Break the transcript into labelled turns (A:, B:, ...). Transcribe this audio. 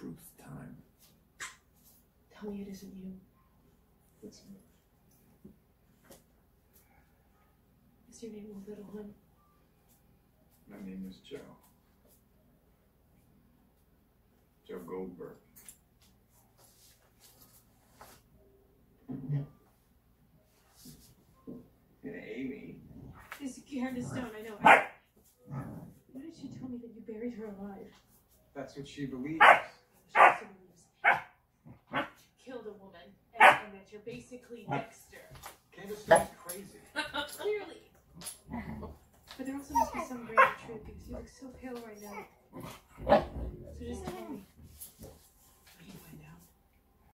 A: truth time.
B: Tell me it isn't you. It's me. Is your name Little Hun?
A: My name is Joe. Joe Goldberg. And Amy.
B: Is Candace Stone, I know. Why did she tell me that you buried her alive?
A: That's what she believes.
B: She also believes you killed a woman and that you're basically Dexter.